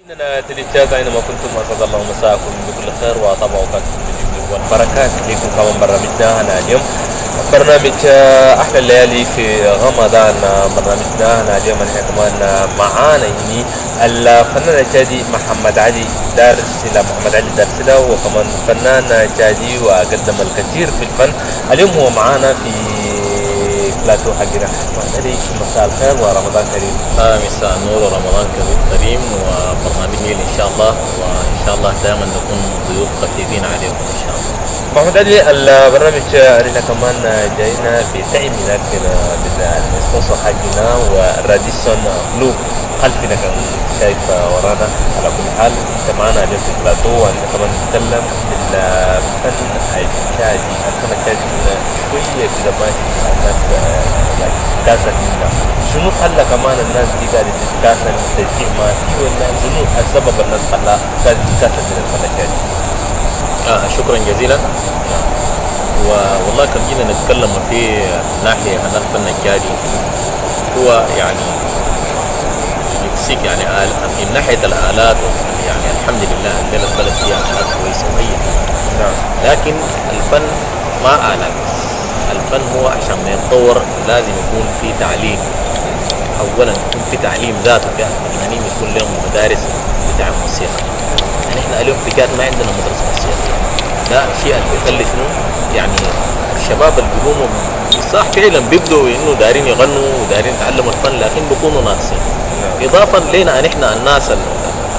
إننا تلتشاز أينما كنتم أسعد الله مساءكم بكل خير وطبعا أوقاتكم بالجود والبركات لكم كمان برنامجنا هنا اليوم برنامج أحلى الليالي في رمضان. برنامجنا هنا اليوم نحن كمان معانا هني الفنان الجادي محمد علي دارس إلى محمد علي دارسلة، وكمان فنان جادي وقدم الكثير في الفن. اليوم هو معانا في بلاتو حقنا. محمد علي مساء الخير ورمضان كريم. مساء النور ورمضان كريم وبرنامج نيل ان شاء الله، وان شاء الله دائما نكون ضيوف خفيفين عليكم ان شاء الله. محمد علي البرنامج علينا كمان جاينا بدعم لك بالسبونسر حقنا والراديسون بلو خلفنا كان شايف ورانا. على كل حال انت معنا اليوم في البلاتو، وانت كمان نتكلم بالفن الشادي. الفن الشادي شويه كده ماشي الناس تتكاسل منه. شنو خلى كمان الناس دي قاعده تتكاسل تشجيع ما في، ولا شنو السبب الناس خلاها قاعده تتكاسل من الفن الشادي؟ شكرا جزيلا. والله كم جينا نتكلم في ناحية عن الفن الجادي، هو يعني يكسيك يعني من ناحية الآلات، يعني الحمد لله عندنا البلد فيها آلات كويسة وهي لكن الفن ما آلات. الفن هو عشان ما يتطور لازم يكون في تعليم. أولا يكون في تعليم ذاته، في الفنانين يكون لهم مدارس بتاع الموسيقى. يعني احنا اليوم في جاد ما عندنا مدرسة موسيقى. ده الشيء اللي بيخلي شنو يعني الشباب اللي بيقوموا صح فعلا بيبدوا انه دايرين يغنوا ودايرين يتعلموا الفن، لكن بيكونوا ناقصين. اضافه لنا ان احنا الناس اللي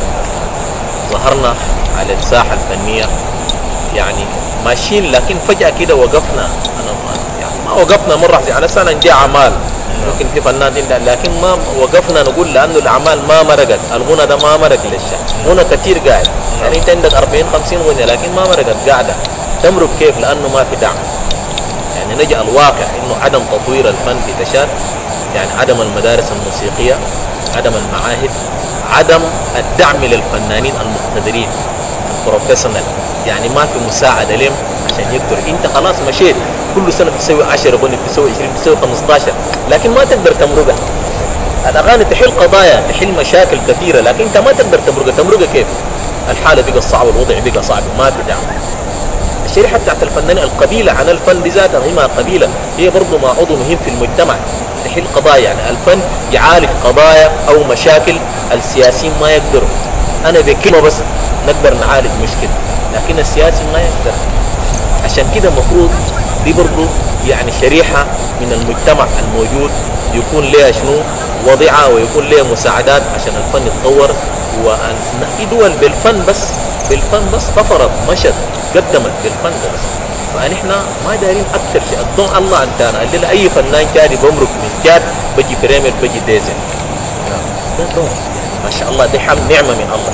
ظهرنا على الساحه الفنيه يعني ماشيين، لكن فجاه كده وقفنا. انا يعني ما وقفنا مره على سنه دي اعمال ممكن في فنان لكن ما وقفنا نقول لانه الاعمال ما مرقت. الغنى ده ما مرق للشعب، غنى كثير قاعد. يعني انت عندك 40 50 غنى لكن ما مرقت قاعده. تمرق كيف؟ لانه ما في دعم. يعني نجي الواقع انه عدم تطوير الفن في تشاد، يعني عدم المدارس الموسيقيه، عدم المعاهد، عدم الدعم للفنانين المقتدرين البروفيشنال. يعني ما في مساعده لهم عشان يقدر. انت خلاص مشيت كل سنه بتسوي 10 غنى، بتسوي 20، بتسوي 15، لكن ما تقدر تمرقها. الاغاني تحل قضايا، تحل مشاكل كثيره، لكن انت ما تقدر تمرقها. تمرقها كيف؟ الحاله بقى صعبه، الوضع بقى صعب، ما في دعم. الشريحه بتاعت الفنانين القبيله عن الفن دي ذاتها هي ما قبيله، هي برضه ما عضو مهم في المجتمع، تحل قضايا. يعني الفن يعالج قضايا او مشاكل السياسيين ما يقدروا. انا بكلمه بس نقدر نعالج مشكله، لكن السياسي ما يقدر. عشان كده المفروض دي برضه يعني شريحه من المجتمع الموجود يكون لها شنو وضعها، ويكون لها مساعدات عشان الفن يتطور. وان في دول بالفن بس طفرت مشت قدمت بالفن بس. فنحن ما دايرين اكثر شيء. الضوء الله عندنا قال لنا اي فنان جادي بمرق من جاد بجي بريمير بجي ديزن. ده دور ما شاء الله، دي نعمه من الله.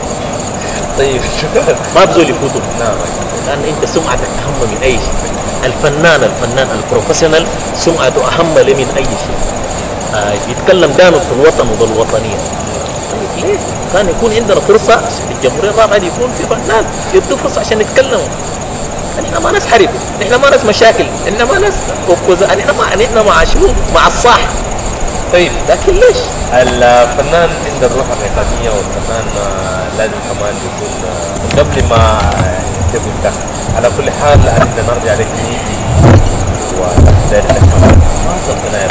طيب ما بزول يفوتوا. لان انت سمعتك اهم من اي شيء. الفنان البروفيشنال سمعته اهم له من اي شيء. يتكلم دائما في الوطن وبالوطنيه. ليه؟ كان يكون عندنا فرصه الجمهوريه الرابعه يكون في فنان يدوا فرصه عشان يتكلموا. نحن ما ناس حرب، نحن ما ناس مشاكل، نحن ما ناس نحن مع شنو؟ مع الصح. طيب لكن ليش؟ الفنان عنده الروح الريفانية، والفنان لازم كمان يكون قبل ما يكتب ده. على كل حال أردنا نرجع لك ودائرة الكمان ما صرتنا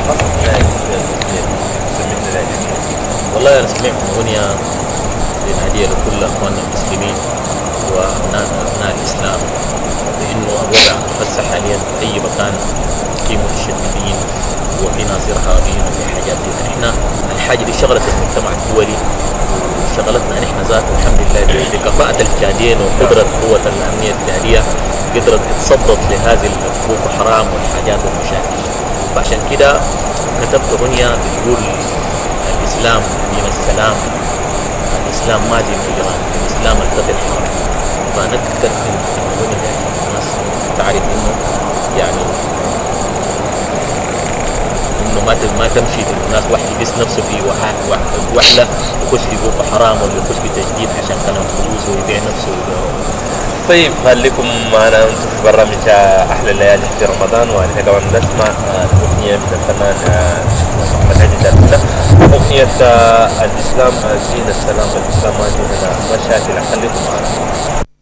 والله أنا سمعت أغنية هدية لكل أخواننا المسلمين وأبناء الإسلام، بأنه الوضع هسه حاليا في أي مكان في متشددين وفي ناس إرهابيين وفي حاجات دي. نحن الحاجة دي شغلت المجتمع الدولي وشغلتنا نحن ذاته الحمد لله بكفاءة الجادين وقدرة قوة الأمنية الداخلية قدرت تصدت لهذه بوكو حرام والحاجات والمشاكل. فعشان كده كتبت أغنية بتقول الإسلام دين السلام، الإسلام ما دين إيران، الإسلام القتل حرام. فنذكر في الأغنية الناس تعرف إنه يعني إنه ما تمشي الناس واحد يبس نفسه في وحلة يخش في بوكو حرام ولا يخش في تجديد عشان كلام فلوس ويبيع نفسه. طيب خليكم معنا انتم في برنامج احلى الليالي في رمضان، ونحن كمان نسمع اغنيه من الفنان محمد علي دارسلة، اغنيه الاسلام دين السلام. الاسلام ما عندنا مشاكل. خليكم معنا.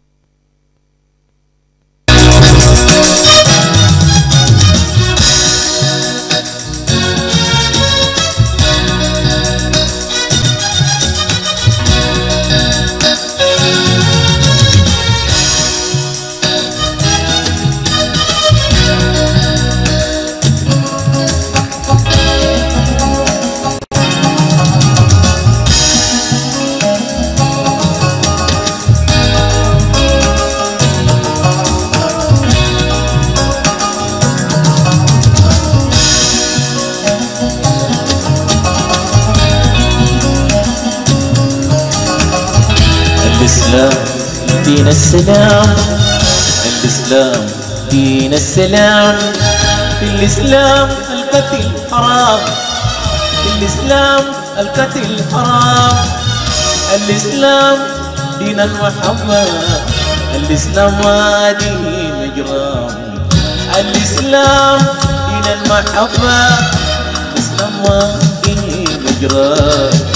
الإسلام دين السلام، الإسلام دين السلام، في الإسلام القتل حرام، في الإسلام القتل حرام، الإسلام دين المحبة، الإسلام ما دين إجرام، الإسلام دين المحبة، الإسلام ما دين إجرام.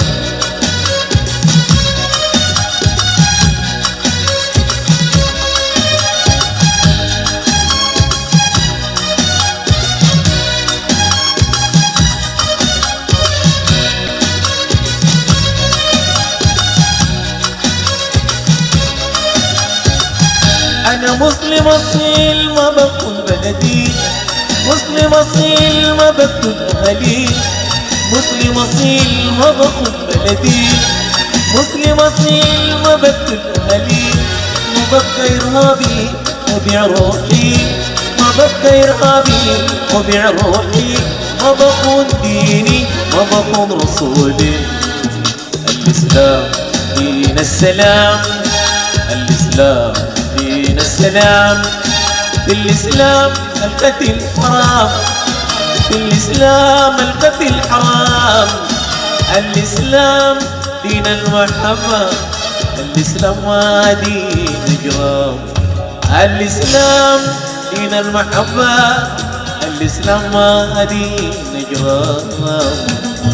أنا مسلم أصيل ما بكون بلدي، مسلم أصيل ما بكون أهلي، مسلم أصيل ما بكون بلدي، مسلم أصيل ما بكون أهلي، ما ببقى إرهابي وبيع روحي، ما ببقى إرهابي وبيع روحي، ما بكون ديني ما بكون رسولي. الإسلام دين السلام، الإسلام دين السلام، في الإسلام القتل حرام، في الإسلام القتل حرام، الإسلام دين المحبة، الإسلام ما دين إجرام، الإسلام دين المحبة، الإسلام ما دين إجرام.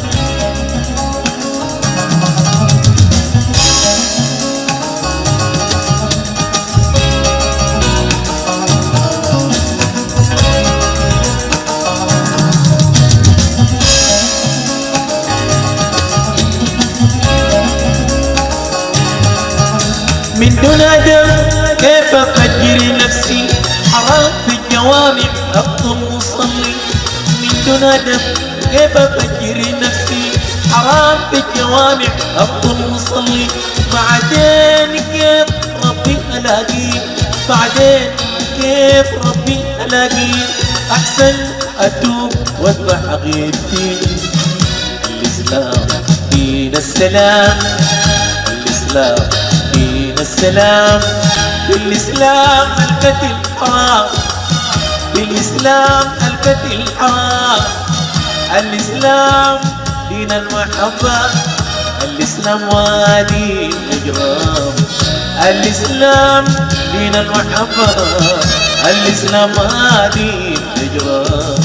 من دون أدب كيف أفجر نفسي، حرام في الجوامع أفضل مصلي، من دون أدب كيف أفجر نفسي، حرام في الجوامع أفضل مصلي، بعدين كيف ربي ألاقي، بعدين كيف ربي ألاقي، أحسن أتوب وأذبح غيرتي. الإسلام دين السلام، الإسلام دين السلام، في الإسلام القتل حرام، في الإسلام القتل حرام، الإسلام دين المحبة، الإسلام ما دين إجرام، الإسلام دين المحبة، الإسلام ما دين إجرام.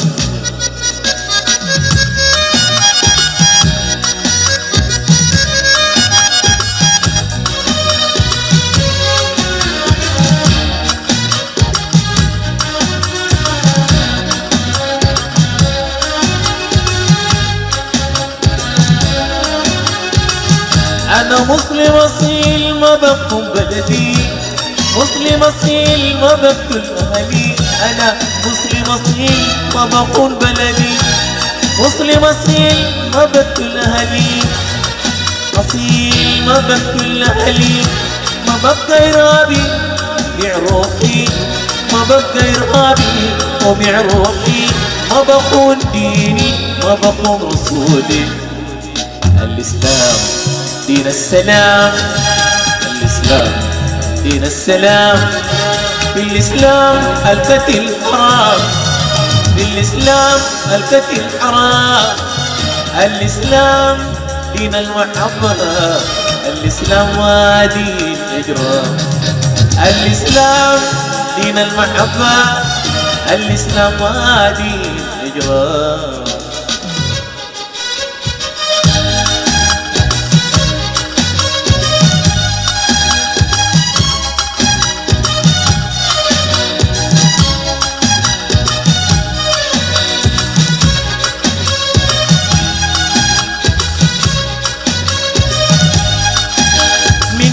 أنا مسلم أصيل ما بكون بلدي، مسلم أصيل ما بكون أهلي، أنا مسلم أصيل ما بكون بلدي، مسلم أصيل ما بكون أهلي، أصيل ما بكون أهلي، ما ببقى إرهابي بيع روحي، ما ببقى إرهابي وبيع روحي، ما بكون ديني ما بكون رسولي. الإسلام دين السلام، الإسلام دين السلام، في الإسلام القتل حرام، في الإسلام القتل حرام، الإسلام دين المحبة، الإسلام ما دين إجرام، الإسلام دين المحبة، الإسلام ما دين إجرام.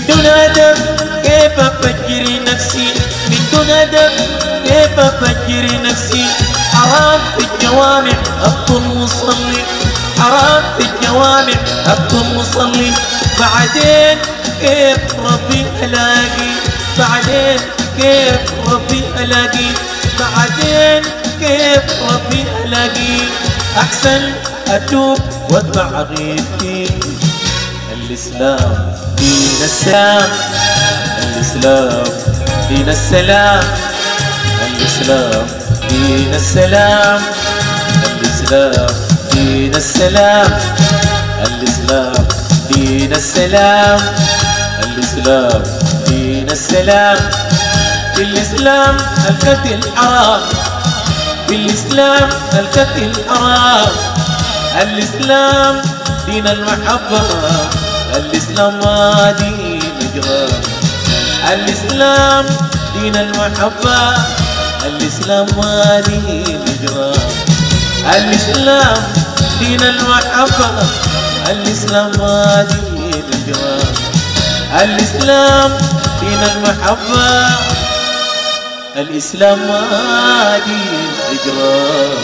دون هدف كيف أفجر نفسي، من دون هدف كيف أفجر نفسي. حرام في الجوامع أبطل مصلي، حرام في الجوامع أبطل مصلي. بعدين كيف ربي ألاقي، بعدين كيف ربي ألاقي، بعدين كيف ربي ألاقي. أحسن أتوب واتبع غيبتي. الإسلام دين السلام، الإسلام دين السلام، الإسلام دين السلام، الإسلام دين السلام، الإسلام دين السلام، الإسلام دين السلام. في الإسلام القتل حرام، في الإسلام القتل حرام. الإسلام دين المحبة، الإسلام ما دين إجرام. الإسلام دين المحبة، الإسلام ما دين إجرام. الإسلام دين المحبة، الإسلام ما دين إجرام. الإسلام دين المحبة، الإسلام ما دين إجرام.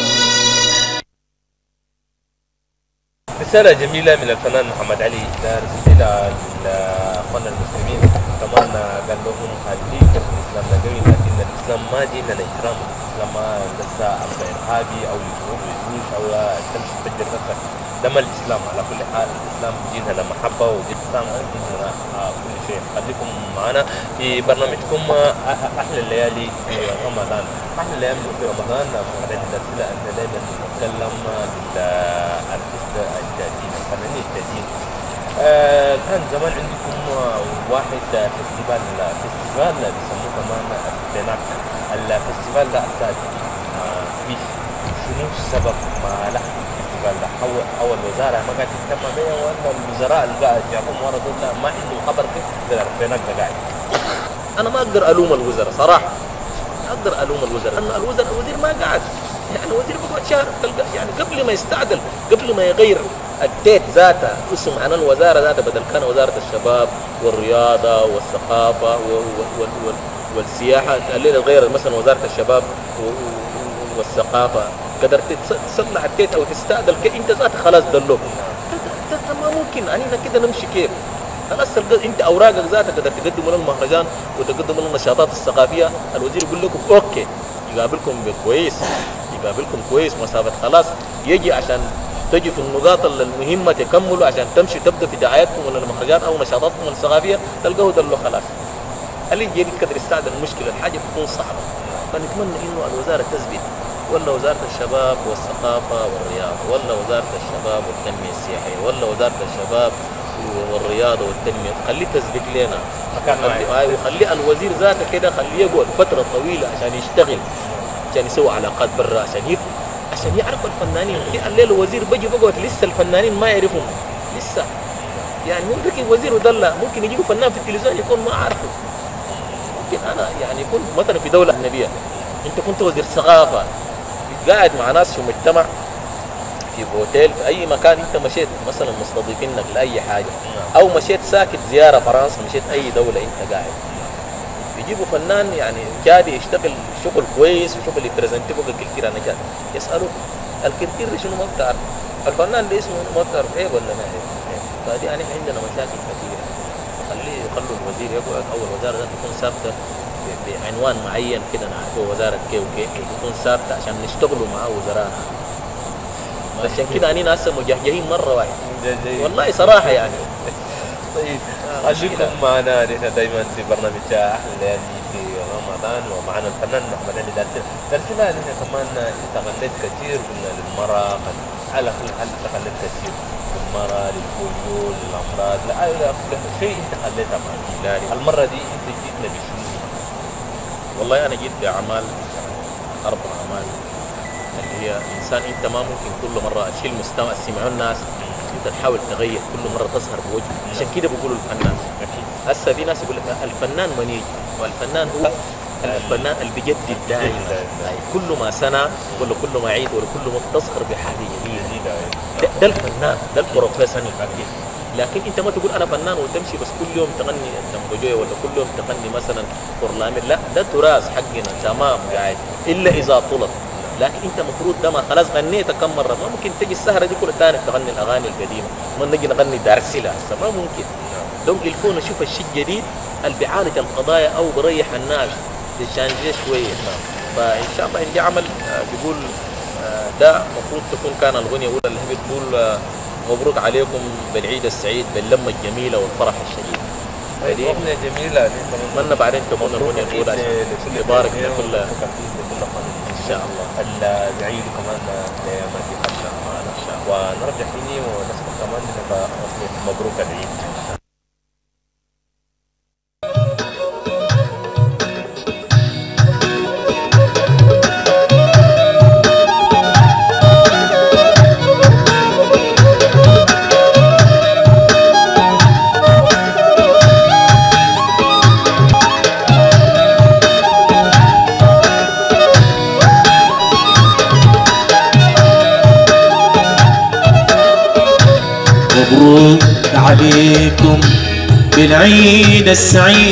رسالة جميلة من الفنان محمد علي، رسالة لأخواننا المسلمين. كمان قال لهم خليك في الإسلام نقوي، لكن الإسلام ما ديننا إكرام، الإسلام ما لسه أمر إرهابي أو لجوش أو تمشي تفجر نفسك. ده ما الإسلام. على كل حال الإسلام ديننا لمحبة، والإسلام ديننا كل شيء. خليكم معنا في برنامجكم أحلى الليالي في رمضان. أحلى الليالي في رمضان محمد علي الرسالة أن دائما نتكلم للأرتيست الجادين، الفنانين الجادين. كان زمان عندكم واحد فيستيفال بيسموه كمان الفيناك. الفيستيفال ده في شنو سبب ما له الفيستيفال ده؟ أو الوزارة ما قاعد تهتم بيه، ولا الوزراء اللي قاعد جابوهم ورا دول ما عندهم خبر كيف الفيناك ده قاعد؟ انا ما اقدر الوم الوزراء صراحه، ما اقدر الوم الوزراء، لان الوزير ما قاعد، يعني وزير بقعد شهر يعني قبل ما يستعدل، قبل ما يغير التيت ذاته اسم عن الوزاره ذاتها، بدل كان وزاره الشباب والرياضه والثقافه والسياحه، الليله غير مثلا وزاره الشباب والثقافه، قدرت تصلح التيت او تستعدل انت ذاتك خلاص دلوك. ما ممكن علينا كده نمشي كيف؟ خلاص انت اوراقك ذاتك قدرت تقدم لنا المهرجان وتقدم لنا النشاطات الثقافيه، الوزير يقول لكم اوكي، يقابلكم كويس، يقابلكم كويس مسافه خلاص، يجي عشان تجي في النقاط المهمه تكملوا عشان تمشي تبدا في دعايتكم ولا المهرجان او نشاطاتكم الثقافيه، تلقوه دلو خلاص. اللي يجي قدر يستعدل المشكله، الحاجه بتكون صعبه. فنتمنى انه الوزاره تثبت، ولا وزاره الشباب والثقافه والرياضه، ولا وزاره الشباب والتنميه السياحيه، ولا وزاره الشباب والرياضه والتنميه، خليه تثبت لنا وخلي الوزير ذاته كده خليه يقعد فتره طويله عشان يشتغل، عشان يسوي علاقات برا، عشان يعرف الفنانين. في الليل وزير بيجي بقعد لسه الفنانين ما يعرفهم لسه، يعني ممكن وزير ودلة ممكن يجيبوا فنان في التلفزيون يكون ما عارفه. ممكن انا يعني يكون مثلا في دوله اجنبيه، انت كنت وزير ثقافه قاعد مع ناس في مجتمع في اوتيل في اي مكان، انت مشيت مثلا مستضيفينك لاي حاجه، او مشيت ساكت زياره فرنسا، مشيت اي دوله انت قاعد، يجيبوا فنان يعني جادي يشتغل شغل كويس وشغل يبرزنتي فوق الكلتير نجات، يسالوه الكلتير شنو ما بتعرف، الفنان ده اسمه ما بتعرف عيب ولا ما عيب. فدي يعني عندنا مشاكل كثيره. خلوا الوزير يقعد او الوزاره ذات تكون ثابته بعنوان معين كده نعرفه وزاره كي وكي، تكون ثابته عشان نشتغلوا مع وزراء. عشان كده اننا هسه مجهجهين مره واحده والله صراحه يعني. طيب خليكم معنا نحن دائما في برنامج احلى الليالي في رمضان، ومعنا الفنان محمد علي درسنا نحن كمان استغلت كثير قلنا للمراه، على كل حال استغلت كثير للمراه، للبوليو، للامراض، كل شيء انت خليتها معنا. المره دي انت جيتنا بشنو؟ والله انا جيت باعمال 4 اعمال اللي هي انسان انت ما ممكن كل مره الشيء المستمع سمعوا الناس انت تحاول تغير كل مره تظهر بوجه، عشان كده بيقولوا الفنان. هسه في ناس يقول لك الفنان منيج، والفنان هو الفنان اللي بيجدد دائما، كل ما سنه ولا كل ما عيد ولا كل ما تظهر بحاجه جديده. ده الفنان، ده البروفيسور. لكن انت ما تقول انا فنان وتمشي بس كل يوم تغني الدمبجويه ولا كل يوم تغني مثلا برلامي. لا، ده تراث حقنا تمام قاعد الا اذا طلب. لكن انت المفروض ده ما خلاص غنيت كم مره، ما ممكن تجي السهره دي كلها ثاني تغني الاغاني القديمه، ما نجي نغني دارسيلا هسه ما ممكن. لو يكون اشوف الشيء الجديد اللي بيعالج القضايا او بريح الناس تشانجيه شويه. فان شاء الله ان جه عمل بيقول ده المفروض تكون كان الاغنيه الاولى اللي هي بتقول مبروك عليكم بالعيد السعيد باللمه الجميله والفرح الشديد. أغنية جميلة. أتمنى بعدين تكون الأغنية الأولى عشان يبارك لكل إن شاء الله. العيد كمان ما في حفلة معنا إن شاء الله، ونرجع تاني ونسمع كمان أغنية مبروك العيد. مبروك عليكم بالعيد السعيد،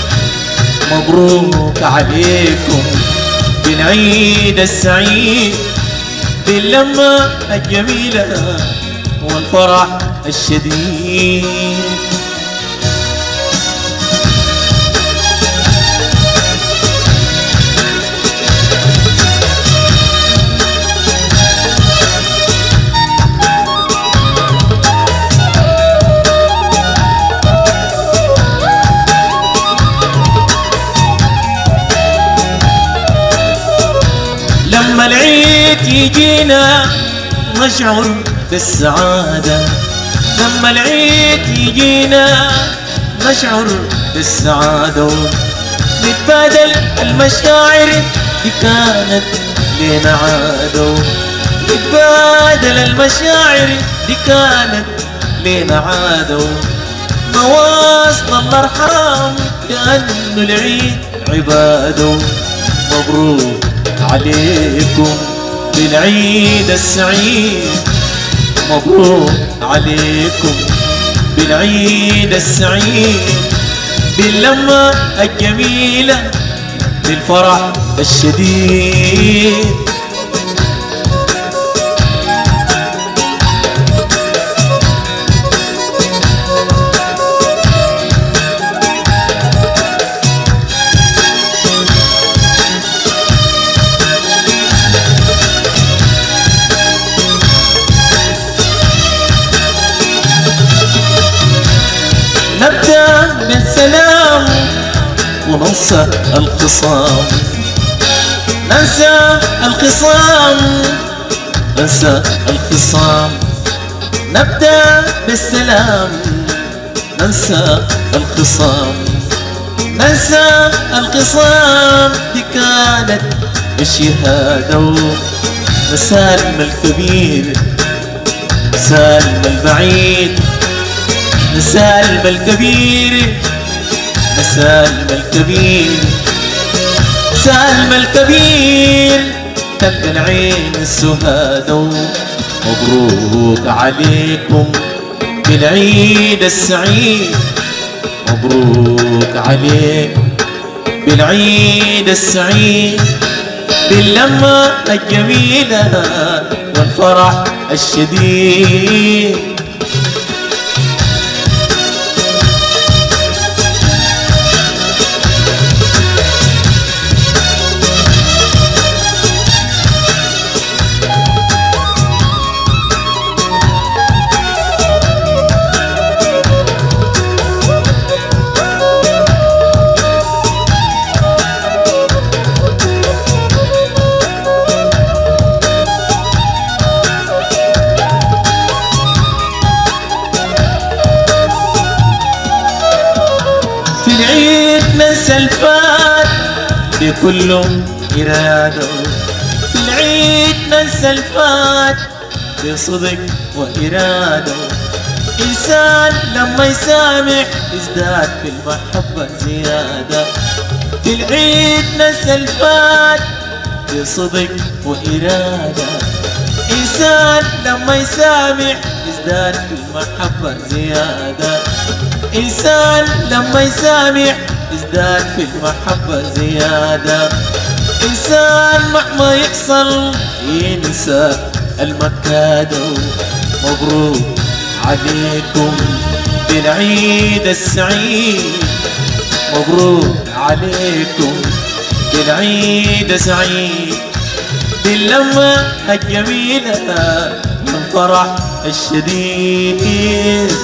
مبروك عليكم بالعيد السعيد، باللمة الجميلة والفرح الشديد. لما العيد يجينا نشعر بالسعادة، لما العيد يجينا نشعر بالسعادة، نتبادل المشاعر اللي كانت لنا عادة، نتبادل المشاعر اللي كانت لنا عادة، نواصل الأرحام كأنه العيد عبادة. مبروك عليكم بالعيد السعيد، مبروك عليكم بالعيد السعيد، باللمة الجميلة بالفرح الشديد. نبدأ بالسلام وننسى الخصام، ننسى الخصام، ننسى الخصام. نبدأ بالسلام ننسى الخصام، ننسى الخصام. دي كانت الشهادة، نسالم الكبير نسالم البعيد، نسالم الكبير نسالم الكبير، نسالم الكبير تلقى العين السهادة. مبروك عليكم بالعيد السعيد، مبروك عليكم بالعيد السعيد، باللمة الجميلة والفرح الشديد. في العيد ننسى الفات بكل إرادة، في العيد ننسى الفات بصدق وإرادة. إنسان لما يسامح يزداد في المحبة زيادة، في العيد ننسى الفات بصدق وإرادة. إنسان لما يسامح ازداد في المحبة زيادة. إنسان لما يسامح ازداد في المحبة زيادة. إنسان مهما يحصل ينسى المكادة. مبروك عليكم بالعيد السعيد، مبروك عليكم بالعيد السعيد، باللمة الجميلة والفرح الشديد.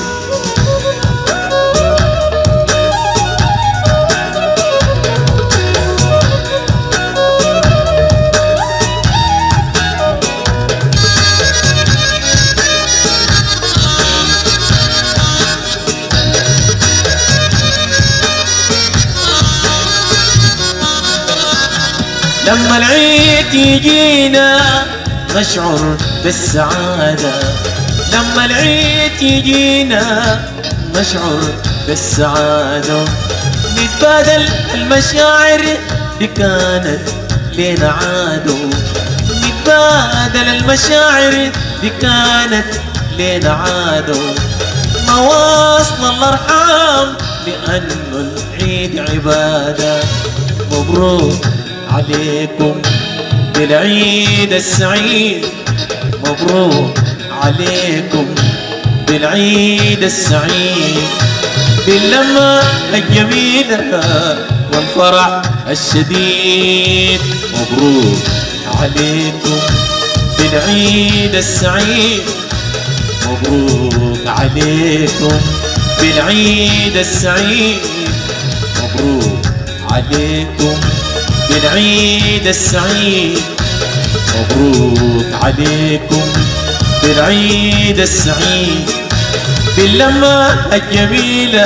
لما العيد يجينا نشعر بالسعادة. لما العيد يجينا نشعر بالسعادة. نتبادل المشاعر دي كانت لينا عادة. نتبادل المشاعر دي كانت لينا عادة. مواصل الأرحام لأنه العيد عبادة. مبروك عليكم بالعيد السعيد، مبروك عليكم بالعيد السعيد، باللمة الجميلة والفرح الشديد. مبروك عليكم بالعيد السعيد، مبروك عليكم بالعيد السعيد، مبروك عليكم بالعيد السعيد، مبروك عليكم بالعيد السعيد، باللمة الجميلة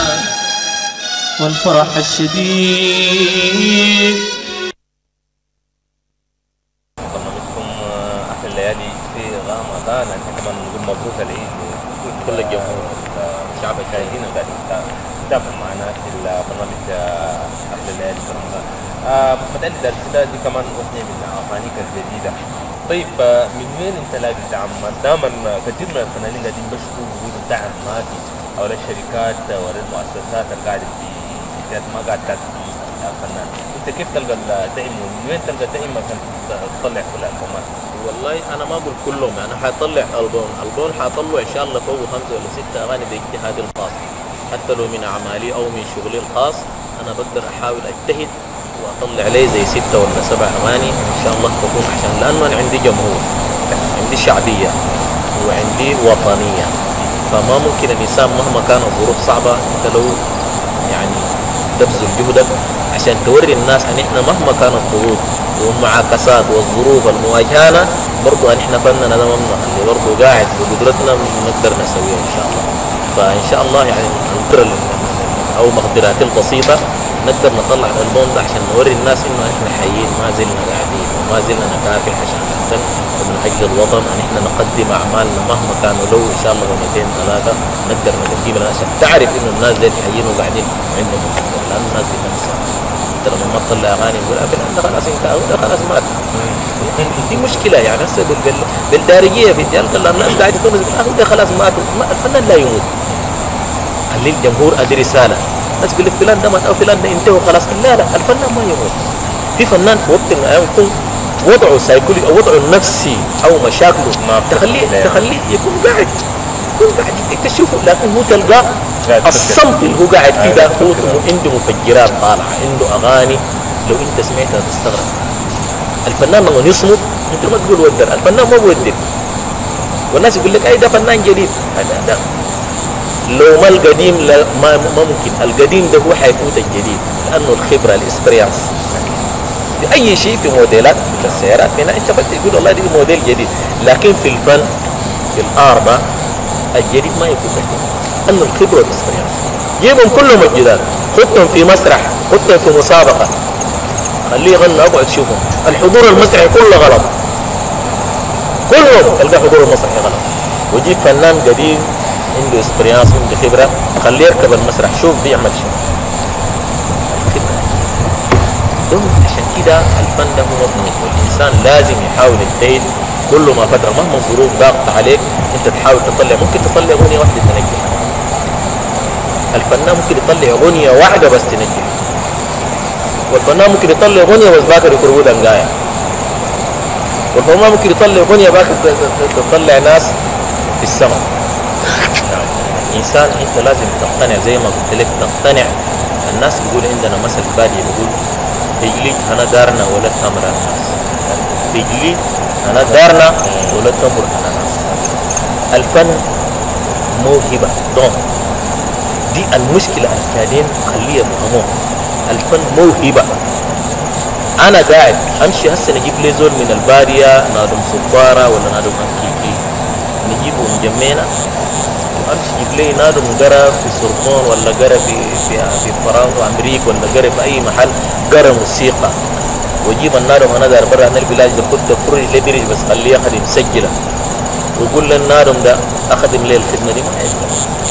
والفرح الشديد. برنامجكم أحلى الليالي في رمضان، احنا كمان نقول مبروك العيد كل الجمهور الشعب الشاهدين وقاعدين تتابعوا معنا في البرنامج أحلى الليالي في رمضان. بدأت السلسلة دي كمان أغنية من أغانيك الجديدة. طيب من وين أنت لاقي دعم؟ دائما كثير من الفنانين قاعدين بيشكوا وجود الدعم مادي أو للشركات أو للمؤسسات اللي قاعدة في جهات ما قاعد تلاقي فنان. أنت كيف تلقى الدعم ومن وين تلقى الدعم عشان تطلع كل الألبومات؟ والله انا ما اقول كلهم، يعني حاطلع البوم حاطلع ان شاء الله فوق 5 ولا 6 اغاني باجتهادي الخاص، حتى لو من اعمالي او من شغلي الخاص انا بقدر احاول اجتهد واطلع عليه زي 6 ولا 7 اغاني ان شاء الله تكون، عشان لانه انا عندي جمهور، عندي شعبيه وعندي وطنيه، فما ممكن الانسان مهما كانت الظروف صعبه انت لو يعني تبذل جهدك عشان توري الناس ان احنا مهما كانت الضغوط والمعاكسات والظروف المواجهانه برضو ان احنا فننا ده ممنوع اللي برضو قاعد بقدرتنا نقدر نسويه ان شاء الله. فان شاء الله يعني نقدر او مقدراتي البسيطه نقدر نطلع الالبوم ده عشان نوري الناس انه احنا حيين ما زلنا قاعدين وما زلنا نكافح عشان نحسن ومن اجل الوطن ان احنا نقدم اعمالنا مهما كانوا لو ان شاء الله 200 3 نقدر نقدم للناس عشان تعرف انه الناس دي حيين وقاعدين عندهم مستقبل، لان الناس دي تنسى انت لما ما تطلع اغاني يقول لك ده خلاص انتهى وده خلاص مات. دي مشكله يعني هسه بالدارجيه في الديال الناس قاعده تقول ده خلاص مات، الفنان لا يموت. خلي الجمهور ادي رساله، الناس تقول لك فلان ده مات او فلان ده انتهى خلاص، لا الفنان ما يموت. في فنان في وقت من الايام يكون وضعه سيكولي او وضعه النفسي او مشاكله تخليه يكون قاعد تشوفه، لكن هو تلقاه الصمت اللي هو قاعد فيه ده هو عنده مفجرات طالعه، عنده اغاني لو انت سمعتها تستغرب. الفنان لما يصمت انت ما تقول ودر، الفنان ما بودر، والناس يقول لك اي ده فنان جديد، ده لو ما القديم لا ما ممكن، القديم ده هو حيفوت الجديد، لانه الخبره الاكسبيرينس في اي شيء، في موديلات في السيارات هنا انت فتح تقول والله دي موديل جديد، لكن في الفن في الاربع الجديد ما يكون جديد، لانه الخبره والاكسبيرينس. جيبهم كلهم الجداد، خدهم في مسرح، خدهم في مسابقه، خليه يغنى اقعد شوفهم، الحضور المسرحي كله غلط، كلهم تلقى حضور المسرحي غلط، وجيب فنان قديم عنده اكسبيرينس عنده خبره خليه يركب المسرح شوف بيعمل شنو. عشان كده الفن ده هو مطلوب، والانسان لازم يحاول يجتهد كل ما فتره مهما الظروف ضاغطه عليك انت تحاول تطلع، ممكن تطلع اغنيه واحده تنجح. الفنان ممكن يطلع اغنيه واحده بس تنجح، والفنان ممكن يطلع اغنيه بس باكر يقربوا دنقايه، والفنان ممكن يطلع اغنيه باكر تطلع ناس في السماء. الانسان انت لازم تقتنع زي ما قلت لك، تقتنع. الناس بيقول عندنا مثل بادي بيقول تجلي انا دارنا ولا تمر الناس، تجلي انا دارنا ولا تمر الناس. الفن موهبه دون، دي المشكله الكادين خليها يفهموها. الفن موهبه. انا قاعد امشي هسه نجيب لي زول من الباديه نادم صباره ولا نادم انكيكي، نجيبه مجمينا وامشي جيب لي نادم قرا في سوربون ولا قرا في فرنسا وامريكا ولا قرا في اي محل قرا موسيقى، واجيب النادم انا دار برا من البلاد كنت فرج لي برج بس خليه ياخذ مسجله، ويقول للنادم ده اخذ لي الخدمه دي، ما يقدر،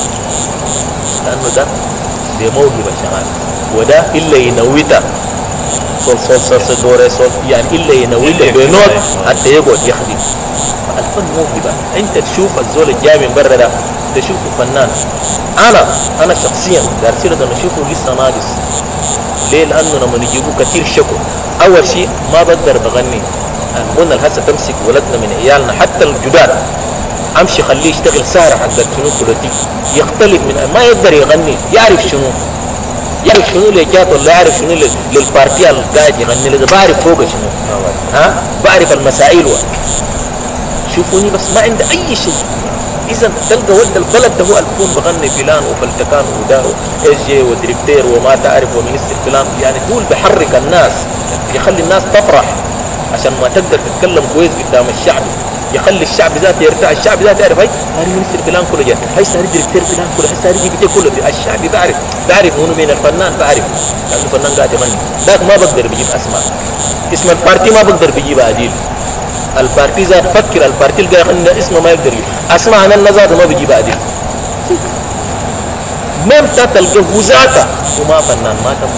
لانه ده دي موهبه شغال، وده الا ينوتها صول صول صول صول دوري صول، يعني الا ينوتها بنوت حتى يقعد يخدم. الفن موهبه. انت تشوف الزول الجاي من برا ده تشوفه فنان. انا شخصيا دارسي له اشوفه لسه ناقص. ليه؟ لانه لما يجيبوه كثير شكو. اول شيء ما بقدر بغني. قلنا هسه تمسك ولدنا من عيالنا حتى الجداد امشي خليه يشتغل سهره حق شنو بوليتيك، يختلف من ما يقدر يغني، يعرف شنو ليجات ولا يعرف شنو للبارتي اللي قاعد يغني له، بعرف فوق شنو، بعرف المسائل. شوفوني بس ما عنده اي شيء. اذا تلقى ولد البلد ده هو الكون بغني فلان وفلتكان وده اس جي ودريبتير وما تعرف ومنستر فلان، يعني هو اللي بيحرك الناس، يخلي الناس تفرح عشان ما تقدر تتكلم كويس قدام الشعب، يخلي الشعب ذاته يرتاح، الشعب ذاته يعرف هاي منستر فلان كله جاي، هاي صار دريبتير فلان كله، هاي صار دي كله، الشعب بعرف منو مين الفنان، بعرف لانه الفنان قاعد يغني. ذاك ما بقدر بيجيب اسماء، اسم البارتي ما بقدر بيجيب عديل، البارتي ذات فكر البارتي اللي يغني اسمه ما يقدر اسمع انا ذاته ما بيجيب عديل. ميم تلقى هو ذاته وما فنان، ما تم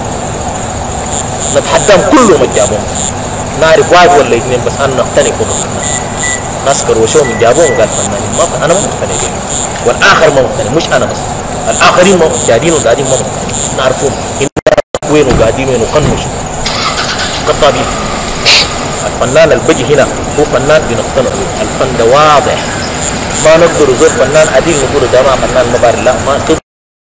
نتحداهم كلهم جابوهم، نعرف واحد ولا اثنين بس انا نقتنع كلهم فنان. ناس كروشوهم جابوهم قال فنانين، ما انا ما مقتنع بهم، والاخر ما مقتنع، مش انا بس، الاخرين ما قاعدين وقاعدين ما مقتنعين، نعرفهم وين وقاعدين وين وقنشوا قطابين. الفنان البجي هنا هو فنان بنقتنع به، الفن ده واضح، ما نقدر زور فنان عديل نقول ده ما فنان مبارك، لا ما تقدر.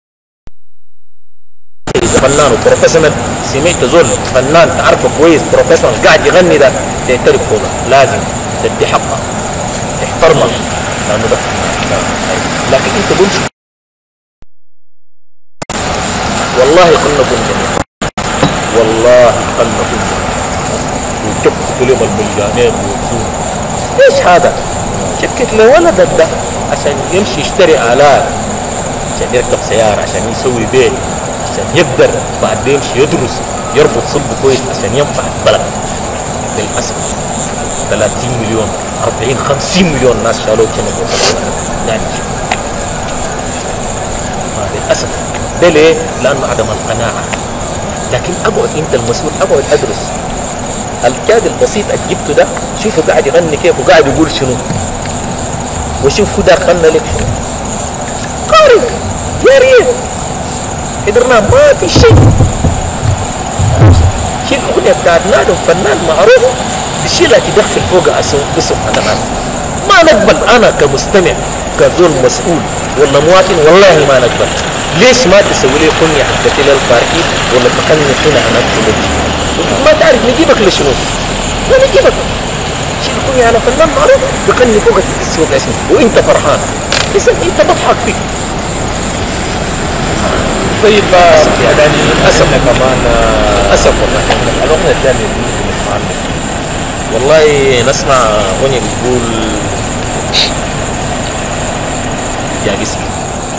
اذا فنان وبروفيشنال سمعت زول فنان تعرفه كويس بروفيشنال قاعد يغني ده تعترف فوقه، لازم تدي حقه تحترمه لانه ده فنان. لكن انت قلت والله قلنكم جميعا، والله قلنكم جميعا وشككوا لهم المليانين ويكسون. ايش هذا؟ شكك لولدك ده عشان يمشي يشتري آلات، عشان يركب سيارة، عشان يسوي بيت، عشان يقدر بعد يمشي يدرس يربط صلبه كويس عشان ينفع البلد. للأسف 30 مليون 40 50 مليون ناس شالوه كلمة يعني للأسف. ده ليه؟ لأنه عدم القناعة. لكن أقعد أنت المسؤول، أقعد أدرس. الكاد البسيط اللي جبته ده شوفوا قاعد يغني كيف وقاعد يقول شنو، وشوفوا ده غنى لك شنو. قارن يا ريت قدرنا ما في شيء. شيل الأغنية بتاعت نادم فنان معروف تشيلها تدخل فوقها اسم الناس. ما نقبل أنا كمستمع كزول مسؤول ولا مواطن، والله ما نقبل. ليش ما تسوي لي قنية حقتي للباركي ولا تقني هنا أنا ما تعرف نجيبك لشنو؟ ما نجيبك. شيل قنية أنا فنان معروف بقني فوقك تسوق اسمي وأنت فرحان، إذا أنت بضحك فيك. طيب يعني للاسف كمان للاسف والله الاغنيه الثانيه اللي ممكن نسمعها والله نسمع اغنيه بتقول يا جسمي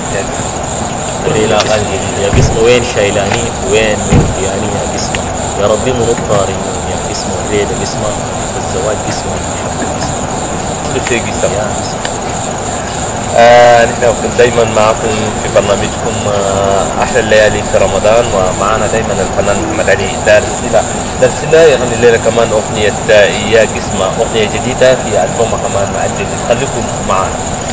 لا غني يا جسمي وين شايلاني وين يعني يا جسمي يا ربي من الطاري يا جسمي الريد جسمي الزواج جسمي الحب جسمي يا جسمي. نحن دايما معكم في برنامجكم احلى الليالي في رمضان، ومعنا دايما الفنان محمد علي دارسلا يغني الليله كمان اغنيه اياك اسمها اغنيه جديده في البومه كمان مع الجديد. خليكم معنا.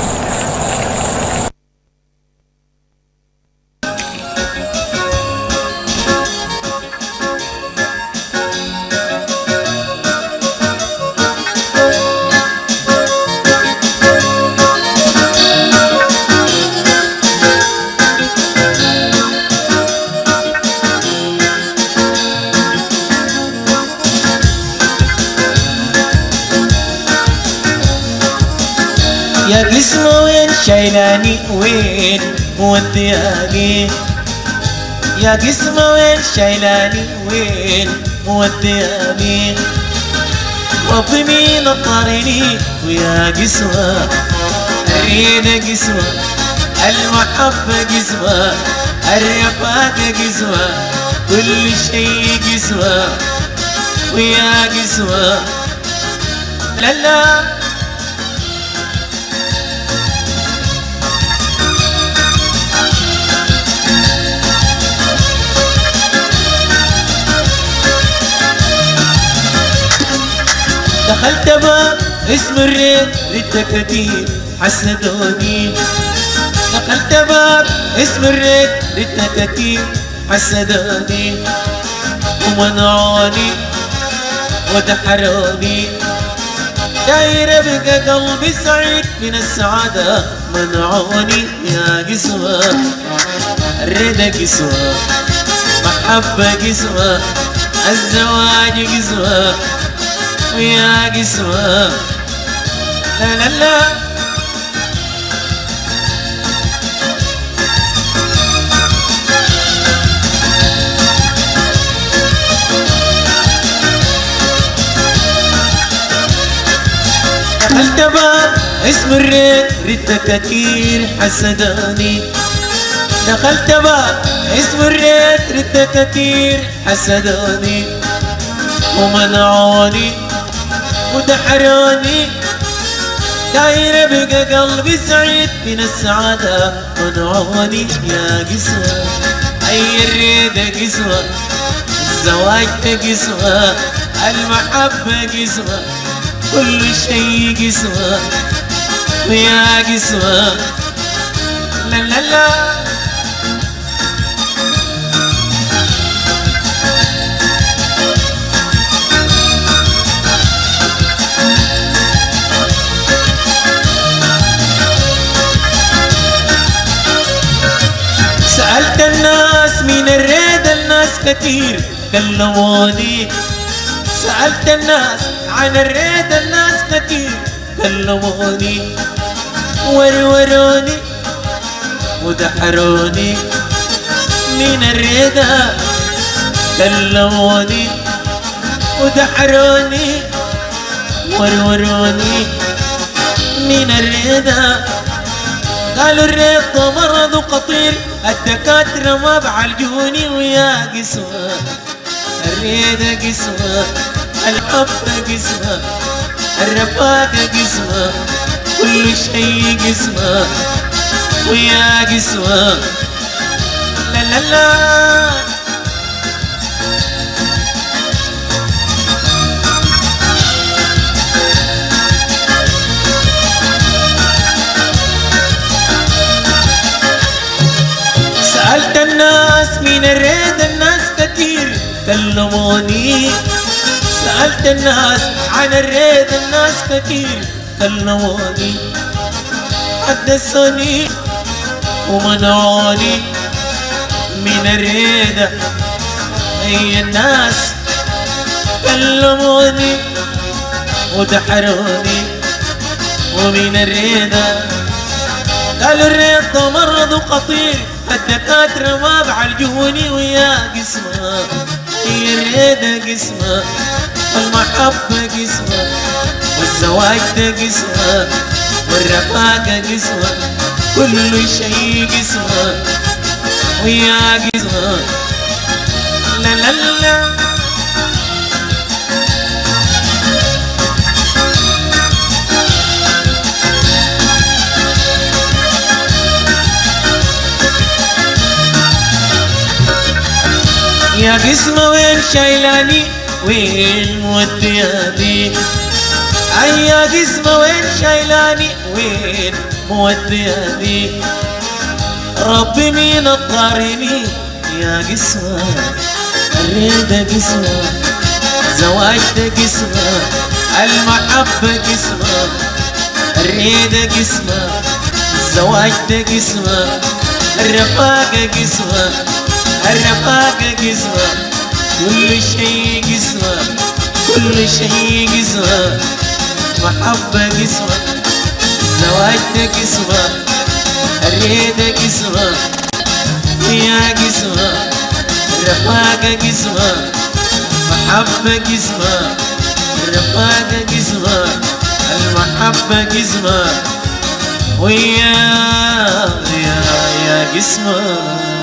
يا قسمة وين شايلاني وين مودياني، يا قسمة وين شايلاني وين مودياني، ربي مين نطرني ويا قسمة الريدة قسمة المحبة قسمة الرفاقة قسمة كل شيء قسمة ويا قسمة لا لا دخلت باب اسم الريت للتكاتير حسدوني، دخلت باب اسم الريت للتكاتير حسدوني ومنعوني ودحروني، داير بقى قلبي سعيد من السعادة منعوني يا قسوة الرضا قسوة محبة قسوة الزواج قسوة ويا قسوة لا لا لا دخلت باب اسم الريت للتكاتير حسدوني، دخلت باب اسم الريت للتكاتير حسدوني ومنعوني ودحروني، داير بقى قلبي سعيد من السعادة منعوني يا قسوة أي الريدة قسوة الزواج قسوة المحبة قسوة كل شيء قسوة ويا قسوة لا لا لا سألت الناس من الريد الناس كتير كلموني، سألت الناس عن الريد الناس كتير كلموني وروروني ودحروني من الريدة كلموني ودحروني وروروني من الريدة، قالوا الريض مرض خطير الدكاترة ما بعالجوني ويا قسوة الريدة قسوة الحب قسوة الرفاقة قسوة كل شيء قسوة ويا قسوة لا لا لا سألت الناس من الريد الناس كتير كلموني، سألت الناس عن الريد الناس كتير كلموني حدثوني ومنعوني من الريدة أي الناس كلموني ودحروني ومن الريدة قالوا الريض مرض خطير الدكاترة ما بعالجوني ويا قسمة هي الريدة قسمة والمحبة قسمة والزواج ده قسمة والرفاقة قسمة كل شيء قسمة ويا قسمة لا لا لا يا قسمة وين شايلاني وين مودياني أي يا قسمة وين شايلاني وين مودياني ربي مين الضارني يا قسمة الريدة قسمة زواج ده قسمة المحبة قسمة الريدة قسمة الزواج ده قسمة الرفاقة قسمة الرفاقة قسمة كل شيء قسمة كل شيء قسمة محبة قسمة الزواج ده قسمة الريدة قسمة يا قسمة الرفاقة قسمة محبة قسمة الرفاقة قسمة المحبة قسمة ويا يا قسمة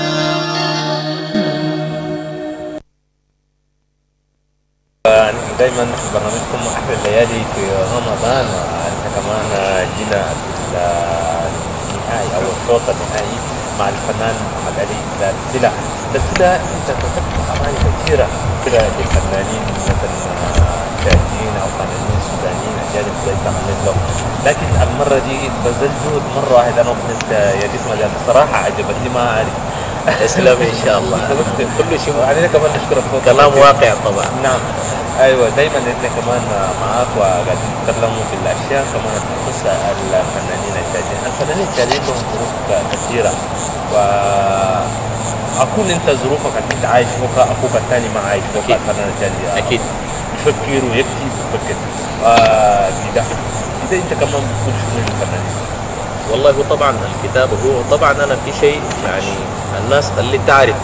دايما في برنامجكم احلى الليالي في رمضان. انت كمان جينا النهائي او الشوط النهائي مع الفنان محمد علي سلسله. انت كتبت اغاني كثيره كده للفنانين مثلا تاجين او فنانين سودانيين اجانب زي تغنيت له، لكن المره دي بذلت جهد مره واحده انا وبنت يا جسمه لان الصراحه عجبتني ما اعرف. تسلم ان شاء الله. كل شيء علينا كمان نشكرك كلام واقع طبعا. نعم ايوه دايما احنا كمان معاك وقاعدين نتكلموا في الاشياء كمان تخص الفنانين التاجين. الفنانين التاجين لهم ظروف كثيره واكون انت ظروفك انت عايش فوق اخوك الثاني ما عايش فوق الفنان التاجي. اكيد يفكر ويكتب ويفكر كده. اذا انت كمان بتكون شنو الفنانين؟ والله هو طبعا الكتاب هو طبعا انا في شيء يعني الناس اللي تعرف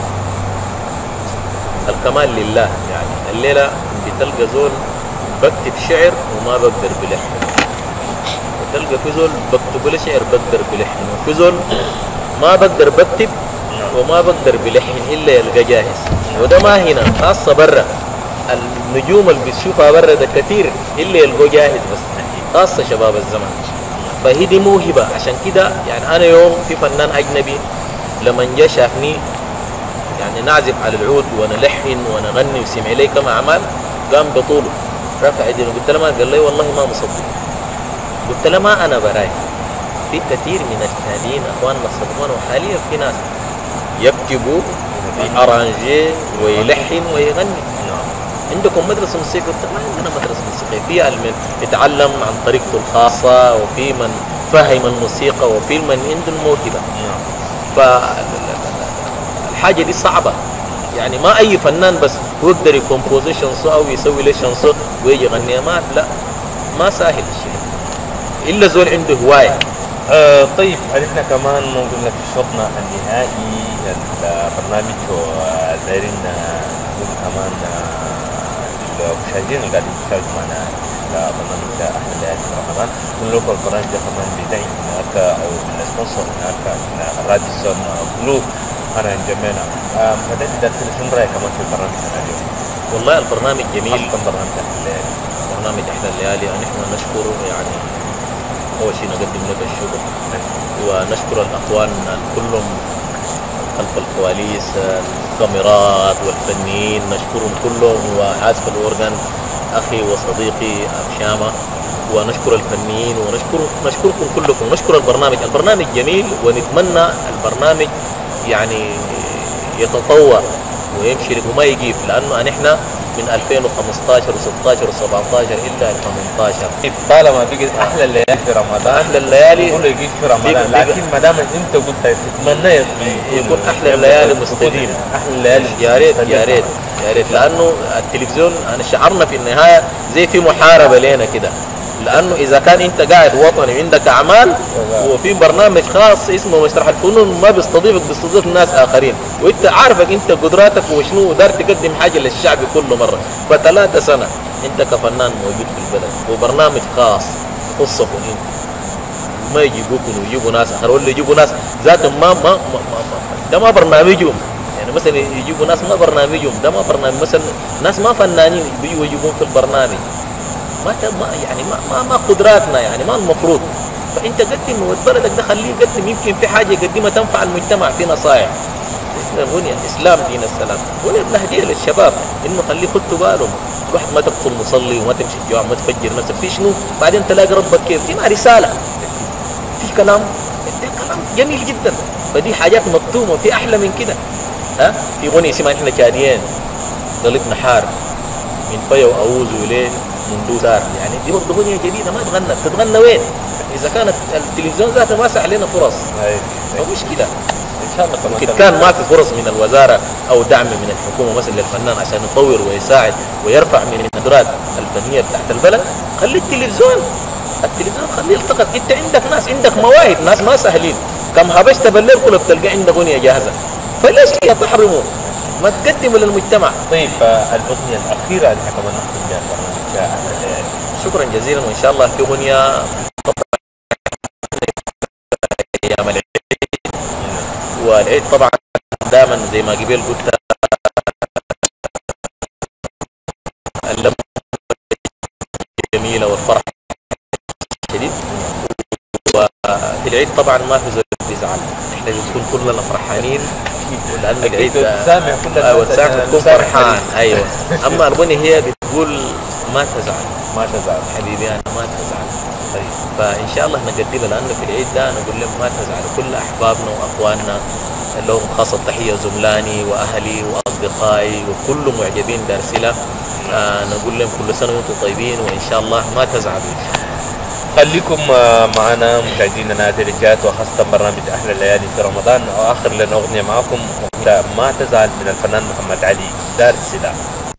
الكمال لله. يعني الليله بتلقى زول بكتب شعر وما بقدر بلحن، وتلقى في زول بكتب له شعر بقدر بلحن، وفي زول ما بقدر بكتب وما بقدر بلحن الا يلقى جاهز. وده ما هنا خاصه برا، النجوم اللي بتشوفها برا ده كثير الا يلقوا جاهز بس، خاصه شباب الزمان. فهي دي موهبه. عشان كده يعني انا يوم في فنان اجنبي لما جا شافني يعني نعزف على العود وانا لحن وانا غني وسمع لي كما اعمال قام بطوله رفع يدي. قلت له ما؟ قال لي والله ما مصدق. قلت له ما انا براي، في كثير من التاليين اخواننا الصدقون وحاليا في ناس يكتبوا ويأرانجي ويلحن ويغني. عندكم مدرسه موسيقى؟ قلت ما عندنا مدرسه موسيقى. في من يتعلم عن طريقته الخاصه، وفي من فهم الموسيقى، وفي من عنده الموهبه. فالحاجه دي صعبه، يعني ما اي فنان بس هو يقدر يكمبوز شانسو او يسوي له شانسو ويجي يغنيها. لا ما سهل الشيء الا زول عنده هوايه. طيب عرفنا كمان قلنا في شوطنا النهائي البرنامج دايرين نقول كمان المشاهدين اللي قاعدين يشاهدوا معنا برنامج احلى الليالي في رمضان نقول لكم البرنامج ده كمان بدعم هناك او بالسبونسر هناك من راديسون بلو. انا انجمينا بدأت شنو رايك كمان في البرنامج اليوم؟ والله البرنامج جميل. اصلا برنامج احلى الليالي، برنامج احلى الليالي نحن نشكره. يعني اول شيء نقدم لك الشكر ونشكر الاخوان كلهم خلف الكواليس، الكاميرات والفنيين نشكرهم كلهم، وعازف الاورجن اخي وصديقي شامه، ونشكر الفنيين ونشكركم كلكم ونشكر البرنامج جميل. ونتمنى البرنامج يعني يتطور ويمشي وما يجيب، لانه نحن من 2015 و16 و17 الا 18 طالما بقت احلى الليالي في رمضان. احلى الليالي كله يجيك في رمضان، لكن ما دام انت قلت تتمنى يكون احلى الليالي مستديم. احلى الليالي يا ريت يا ريت يا ريت، لانه التلفزيون انا شعرنا في النهايه زي في محاربه لنا كده. لانه اذا كان انت قاعد وطني وعندك اعمال وفي برنامج خاص اسمه مسرح الفنون ما بيستضيفك، بيستضيف ناس اخرين، وانت عارفك انت قدراتك وشنو ودار تقدم حاجه للشعب كل مره. ف3 سنه انت كفنان موجود في البلد وبرنامج خاص يخصكم انت، ما يجيبوكم ويجيبوا ناس اخر ولا يجيبوا ناس ذاتهم ما ده ما برنامجهم. يعني مثلا يجيبوا ناس ما برنامجهم، ده ما برنامج. مثلا ناس ما فنانين بيجوا يجيبون في البرنامج ما يعني ما قدراتنا، يعني ما المفروض. فانت قدم وبلدك ده خليه يقدم، يمكن في حاجه يقدمها تنفع المجتمع، في نصائح. الغنية الاسلام دين السلام، غنية بنهديه للشباب انه خليه خدوا بالهم، الواحد ما تدخل مصلي وما تمشي الجوع ما تفجر نفسك في شنو، بعدين تلاقي ربك كيف في رساله، في كلام، ده كلام جميل جدا. فدي حاجات مكتومه، في احلى من كده. ها في غنية اسمها احنا كاديين قلب نحار من فيا واوزو لين من دار، يعني دي برضه غنية جديده ما تغنى، تتغنى وين؟ اذا كانت التلفزيون ذاته ما ساح لنا فرص، مش كده. ان شاء الله ممكن كان ما في فرص من الوزاره او دعم من الحكومه مثلا للفنان عشان يطور ويساعد ويرفع من القدرات الفنيه بتاعت البلد، خلي التلفزيون خليه يلتقط. انت عندك ناس، عندك مواهب، ناس ما سهلين، كم هبشت بالليل كله بتلقى عندك اغنيه جاهزه، فليش كده تحرموا؟ ما تقدموا للمجتمع. طيب الاغنيه الاخيره اللي كمان نختم بها البرنامج. شكرا جزيلا، وان شاء الله في اغنيه ايام العيد، والعيد طبعا دائما زي ما قبل قلت اللمة جميلة والفرح شديد، وفي العيد طبعا ما في زول بيزعل، احنا بنكون كلنا فرحانين لأن العيد تسامح كل الناس، وتسامح تكون فرحان. ايوه اما الغنية هي بتقول ما تزعل حبيبي انا ما تزعل. طيب فان شاء الله نقدمها، لانه في العيد ده نقول لهم ما تزعلوا، كل احبابنا واخواننا لهم خاصة تحية زملاني واهلي واصدقائي وكل معجبين بارسلة، نقول لهم كل سنة وانتم طيبين وان شاء الله ما تزعلوا. خليكم معنا مشاهدينا نادي الرجال، وخاصة برنامج أحلى الليالي في رمضان. وآخر لنا أغنية معكم ما تزعل من الفنان محمد علي دار السلام.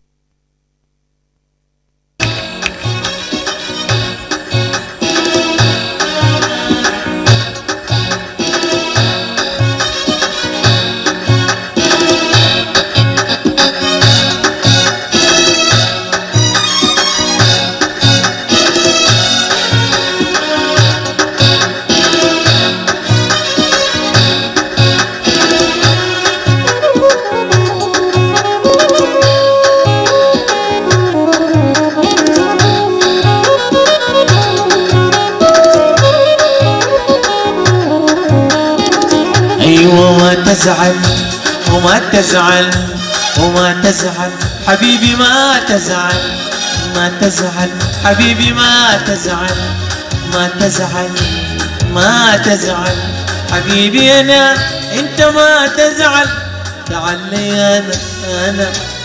تزعل وما تزعل وما تزعل حبيبي ما تزعل، ما تزعل حبيبي ما تزعل، ما تزعل ما تزعل حبيبي أنا أنت ما تزعل، تعال لي أنا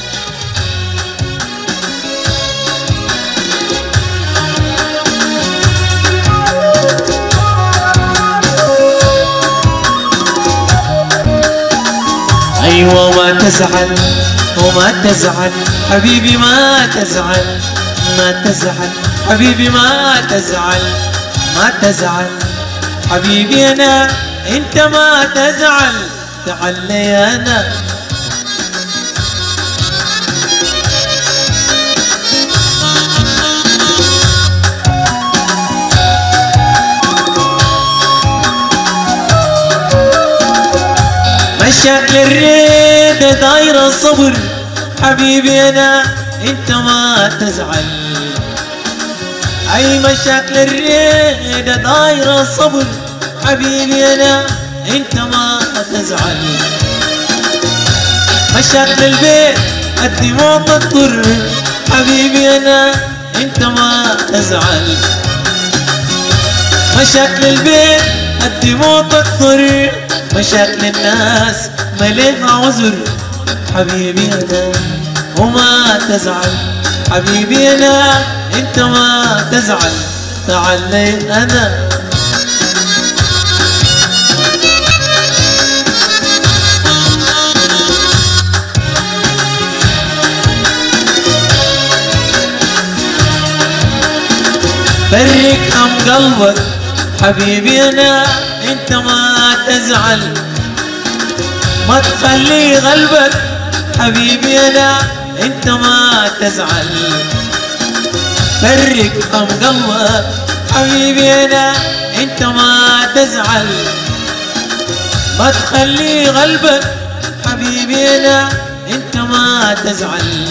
أيوة ما تزعل وما تزعل حبيبي ما تزعل، ما تزعل حبيبي ما تزعل، ما تزعل حبيبي أنا أنت ما تزعل، تعال لي أنا مشاكل الريدة دايرة الصبر حبيبي أنا أنت ما تزعل، أي مشاكل الريدة دايرة الصبر حبيبي أنا أنت ما تزعل، مشاكل البيت الدموع تضر حبيبي أنا أنت ما تزعل، مشاكل البيت الدموع تضر، مشاكل الناس مليها عذر حبيبي أنا وما تزعل، حبيبي أنا أنت ما تزعل، تعال لي أنا فرق هم قلبك حبيبي أنا أنت ما تزعل، ما تخلي قلبك حبيبي أنا أنت ما تزعل، فرق هم قلبك حبيبي أنا أنت ما تزعل، ما تخلي قلبك حبيبي أنا أنت ما تزعل،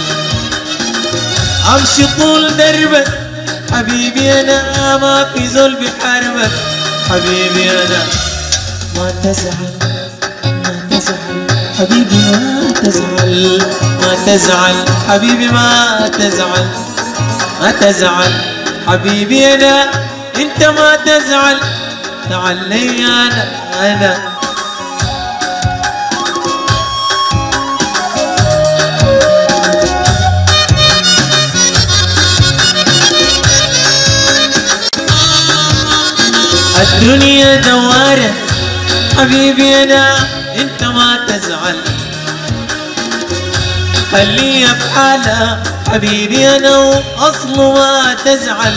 أمشي طول دربك حبيبي أنا ما في زول بحاربك، حبيبي أنا ما تزعل ما تزعل حبيبي ما تزعل ما تزعل حبيبي ما تزعل ما تزعل حبيبي أنا أنت ما تزعل تعال لي أنا الدنيا دوارة حبيبي أنا أنت ما تزعل خليها بحالها حبيبي أنا وأصله ما تزعل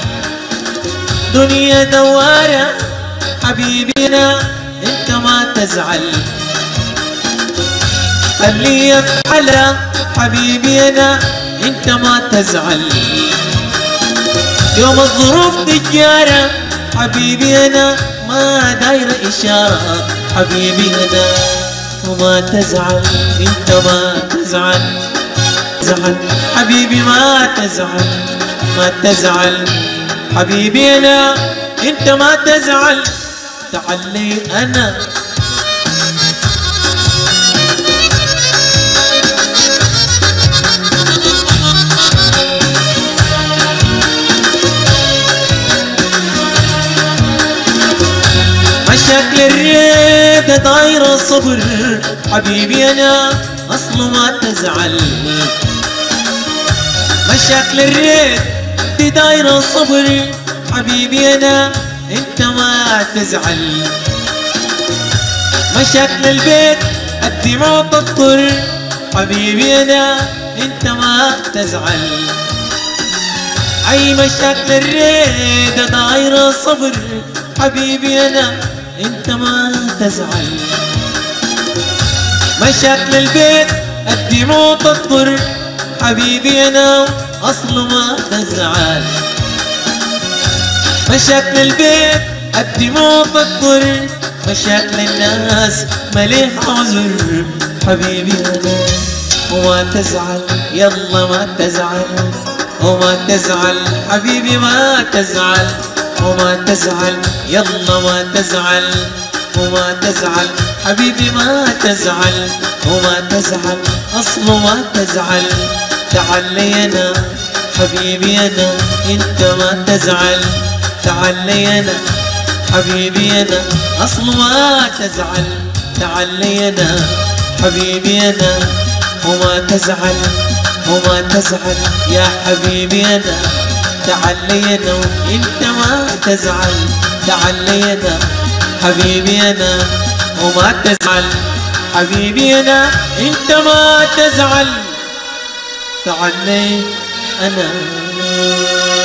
دنيا دوارة حبيبي أنا أنت ما تزعل خليها بحالها حبيبي أنا أنت ما تزعل يوم الظروف تجارة حبيبي أنا ما دايرة إشارة حبيبي أنا وما تزعل أنت ما تزعل زعل حبيبي ما تزعل ما تزعل حبيبي أنا أنت ما تزعل تعال لي أنا مشاكل الريد دايرة صبر حبيبي أنا أصله ما تزعل مشاكل الريد دي دايرة صبر حبيبي أنا أنت ما تزعل مشاكل البيت الدموع تطر حبيبي أنا أنت ما تزعل أي مشاكل الريد دايرة صبر حبيبي أنا أنت ما تزعل مشاكل البيت الدموع تطر حبيبي أنا أصله ما تزعل مشاكل البيت الدموع تطر مشاكل الناس مليح عذر حبيبي أنا وما تزعل يلا ما تزعل وما تزعل حبيبي ما تزعل وما تزعل يلا ما تزعل وما تزعل حبيبي ما تزعل وما تزعل أصله ما تزعل تعال لي أنا حبيبي أنا أنت ما تزعل تعال لي أنا حبيبي أنا أصله ما تزعل تعال لي أنا حبيبي أنا وما تزعل وما تزعل يا حبيبي أنا تعال لي أنا وأنت ما تزعل تعال لي أنا حبيبي أنا وما تزعل حبيبي أنا أنت ما تزعل تعال لي أنا